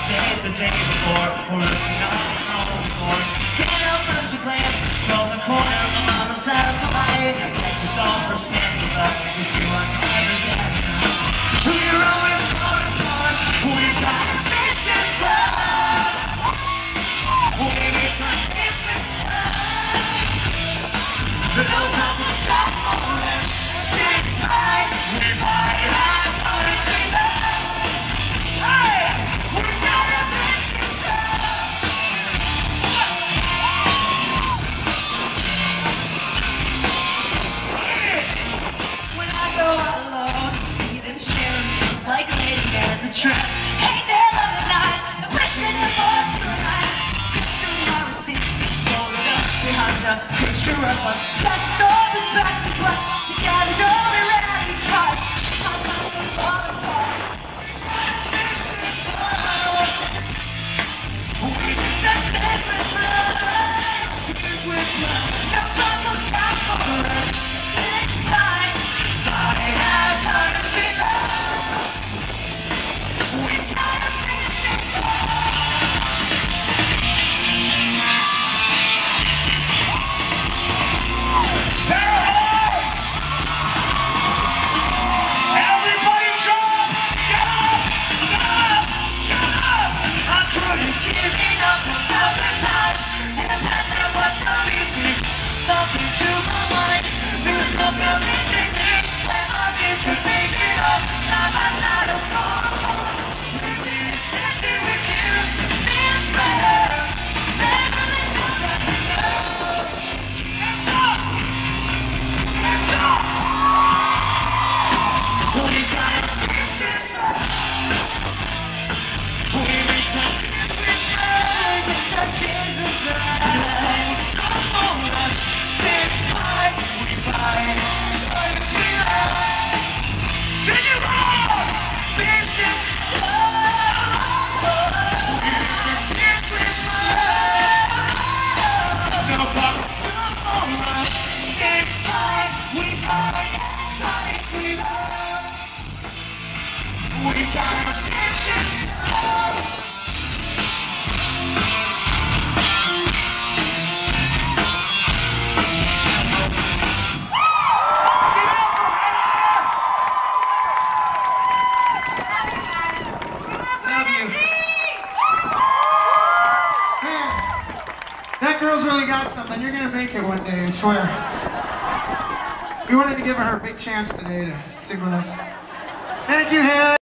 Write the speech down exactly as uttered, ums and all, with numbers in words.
shade the day before, or it's not home before. Can't help but to glance from the corner of the other side of the light. It's its own perspective, but it's you are never getting out. We're always torn apart. We've got a vicious love. Maybe some chance with love. But no time to stop on us. Six five, we've had it as hard as we love. Hey, we've got a vicious love. When I go out alone, see them sharing things like a lady man in the trap. Hey, they're loving eyes, the wishing it was for life. Just through my receipt, rolling up behind a picture of us. That's so respected, but you gotta know we're ready to touch. I'm not gonna fall apart. This is love. We can set this with love. Tears with love. No one will stop for us. Six nine, die as hard as we love. We gotta finish this love. Everybody jump! Get up! Get up! Get up! I couldn't give it up a thousand times, and the past that was so easy. Nothing to my mind. There was no missing things. Let my vision face it up. Side by side of all. Maybe it's easy with you. It's better. Never let go that we know. Hands up! Hands up! We got a vicious love. We miss our tears with love. Miss our tears with love. Stop on us. Six five, we fight. Join us, we love. Sing it loud. Vicious love. We miss our tears with love. Nobody stop on us. Six five, we fight. Join us, we love. We got a vicious love. That girl's really got something. You're gonna make it one day, I swear. We wanted to give her a big chance today to sing with us. Thank you, Hannah.